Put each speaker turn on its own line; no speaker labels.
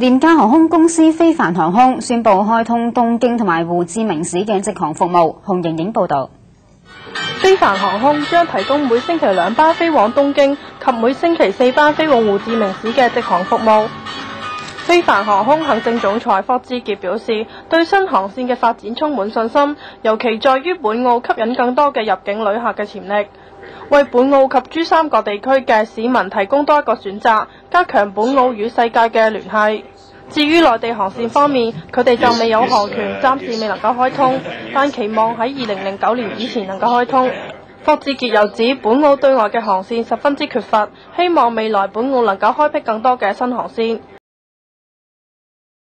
廉價航空公司非凡航空宣布開通東京同埋胡志明市嘅直航服務。洪瑩瑩報導。
非凡航空將提供每星期2班飛往東京及每星期4班飛往胡志明市嘅直航服務。非凡航空行政總裁霍志傑表示，對新航線嘅發展充滿信心，尤其在於本澳吸引更多嘅入境旅客嘅潛力，為本澳及珠三角地區嘅市民提供多一個選擇，加強本澳與世界嘅聯繫。至於內地航線方面，佢哋就未有航權，暫時未能夠開通，但期望喺2009年以前能夠開通。霍志傑又指，本澳對外嘅航線十分之缺乏，希望未來本澳能夠開闢更多嘅新航線。